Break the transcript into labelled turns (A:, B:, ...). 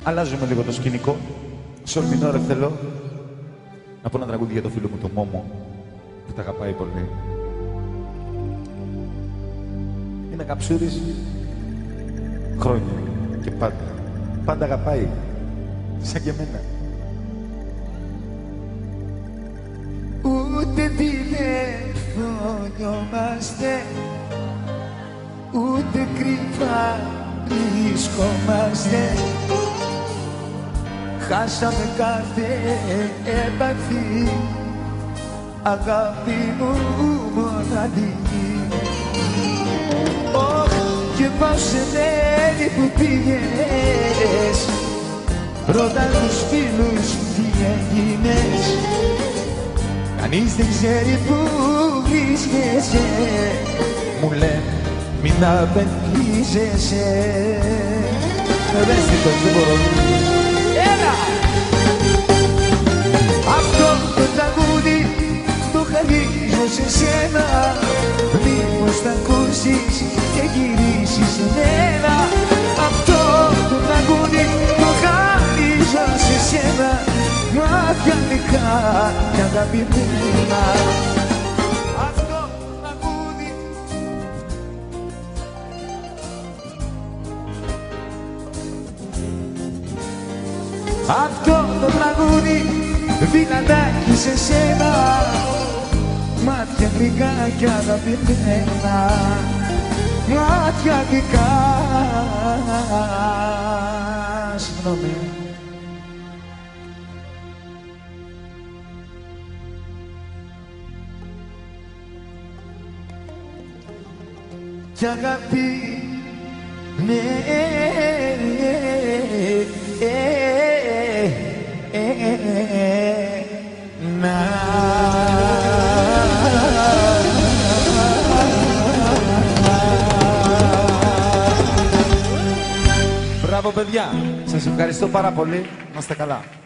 A: Αλλάζουμε λίγο το σκηνικό. Σορμινόρε θέλω να πω ένα τραγούδι για το φίλο μου τον Μόμο που τα αγαπάει πολύ. Είναι καψούρης χρόνια και πάντα. Πάντα αγαπάει. Σαν και εμένα.
B: Ούτε τηλεφωνιόμαστε, ούτε κρυφά βρισκόμαστε. Χάσαμε κάθε επαφή, αγάπη μου μοναδική. Ωχ, και πόσε μέρη που πήγες, ρώτα τους φίλους τι έγινες. Κανείς δεν ξέρει που βρίσκεσαι, μου λένε μην απελπίζεσαι.
A: Ευαίσθητος, δεν μπορώ.
B: Έλα! Αυτό το τραγούδι το χαρίζω σε σένα, μήπως θα ακούσεις και γυρίσεις σε μένα. Αυτό το τραγούδι το χαρίζω σε σένα, μάτια μικρά και αγαπημένα. Αυτό το τραγούδι. Αυτό το τραγούδι δυνατάκι σε σένα, μάτια γλυκά και αγαπημένα, μάτια γλυκά. Συγγνώμη. Κι αγάπη, ναι, να.
A: Μπράβο παιδιά, σας ευχαριστώ πάρα πολύ, να είστε καλά.